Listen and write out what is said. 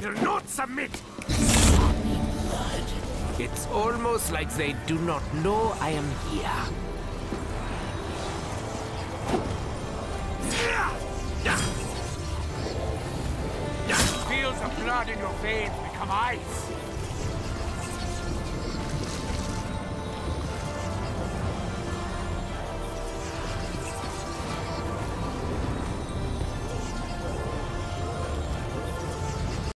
will not submit! It's almost like they do not know I am here. Feel the blood in your veins become ice.